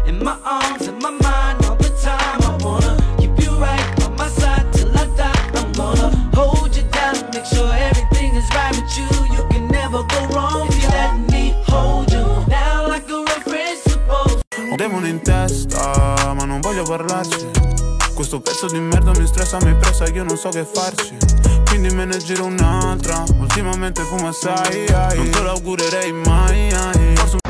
in my arms, in my mind all the time. I wanna keep you right on my side till I die. I'm gonna hold you down, make sure everything is right with you. You can never go wrong if you let me hold you down like a real friend supposed. Ho demone in testa, ma non voglio parlarci. Questo pezzo di merda mi stressa, mi pressa, io non so che farci. Quindi me ne giro un'altra, ultimamente fumo assai, non te lo augurerei mai. Forse